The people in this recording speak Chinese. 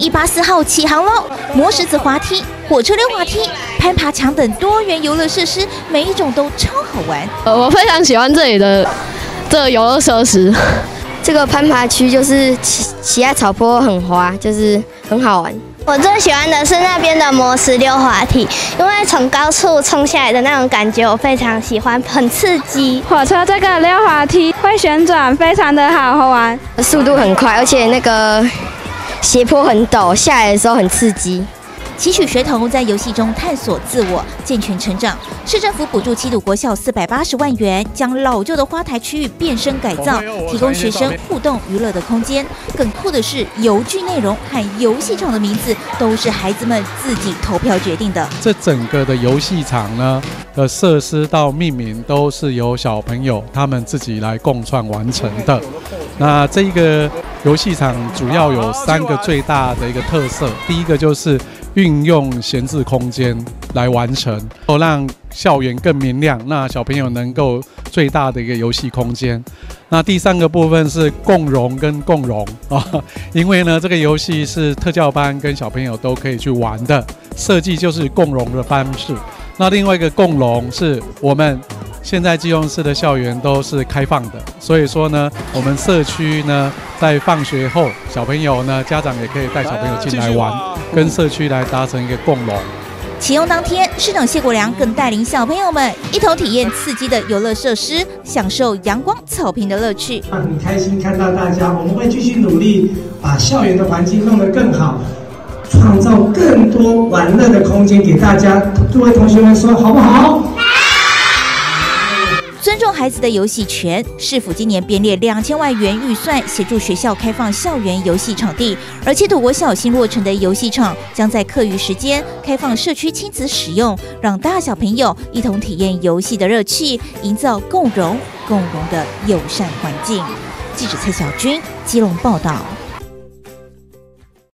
184号起航喽！磨石子滑梯、火车溜滑梯、攀爬墙等多元游乐设施，每一种都超好玩。 我非常喜欢这里的这个游乐设施。 这个攀爬区就是骑在草坡很滑，就是很好玩。 我最喜欢的是那边的磨石溜滑梯，因为从高处冲下来的那种感觉我非常喜欢，很刺激。 火车这个溜滑梯会旋转，非常的好玩， 速度很快，而且那个斜坡很陡，下来的时候很刺激。 期许学童在游戏中探索自我，健全成长。市政府补助七堵国小480万元，将老旧的花台区域变身改造，提供学生互动娱乐的空间。更酷的是，游具内容和游戏场的名字都是孩子们自己投票决定的。 这整个的游戏场呢的设施到命名都是由小朋友他们自己来共创完成的。那这个游戏场主要有3个最大的一个特色，第一个就是运用闲置空间来完成，让校园更明亮，那小朋友能够最大的一个游戏空间。那第3个部分是共融跟共融啊，因为呢这个游戏是特教班跟小朋友都可以去玩的，设计就是共融的方式。那另外一个共融是我们现在基隆市的校园都是开放的，所以说呢，我们社区呢在放学后，小朋友呢家长也可以带小朋友进来玩，跟社区来达成一个共融。 启用当天，市长谢国良更带领小朋友们一同体验刺激的游乐设施，享受阳光草坪的乐趣。 很开心看到大家，我们会继续努力，把校园的环境弄得更好，创造更多玩乐的空间给大家。各位同学们说好不好？ 尊重孩子的游戏权，市府今年编列2000万元预算，协助学校开放校园游戏场地。而七堵国小新落成的游戏场，将在课余时间开放社区亲子使用，让大小朋友一同体验游戏的乐趣，营造共融的友善环境。记者蔡小军基隆报道。